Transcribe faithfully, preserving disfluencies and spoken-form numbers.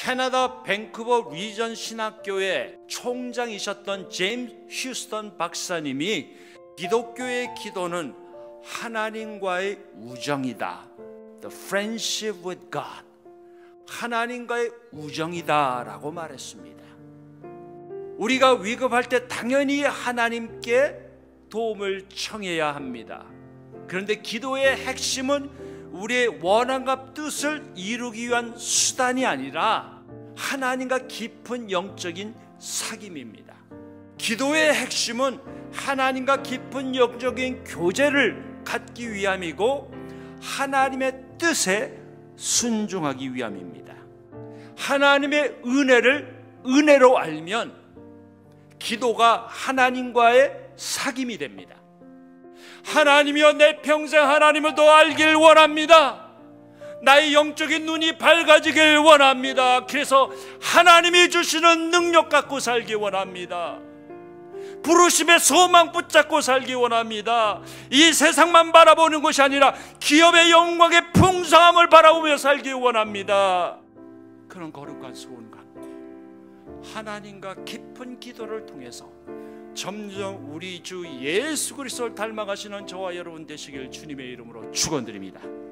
캐나다 밴쿠버 리전 신학교의 총장이셨던 제임스 휴스턴 박사님이 기독교의 기도는 하나님과의 우정이다, The friendship with God, 하나님과의 우정이다 라고 말했습니다. 우리가 위급할 때 당연히 하나님께 도움을 청해야 합니다. 그런데 기도의 핵심은 우리의 원함과 뜻을 이루기 위한 수단이 아니라 하나님과 깊은 영적인 사귐입니다. 기도의 핵심은 하나님과 깊은 영적인 교제를 갖기 위함이고 하나님의 뜻에 순종하기 위함입니다. 하나님의 은혜를 은혜로 알면 기도가 하나님과의 사귐이 됩니다. 하나님이여, 내 평생 하나님을 더 알길 원합니다. 나의 영적인 눈이 밝아지길 원합니다. 그래서 하나님이 주시는 능력 갖고 살기 원합니다. 부르심의 소망 붙잡고 살기 원합니다. 이 세상만 바라보는 것이 아니라 기업의 영광의 풍성함을 바라보며 살기 원합니다. 그런 거룩한 소원 갖고 하나님과 깊은 기도를 통해서 점점 우리 주 예수 그리스도를 닮아가시는 저와 여러분 되시길 주님의 이름으로 축원드립니다.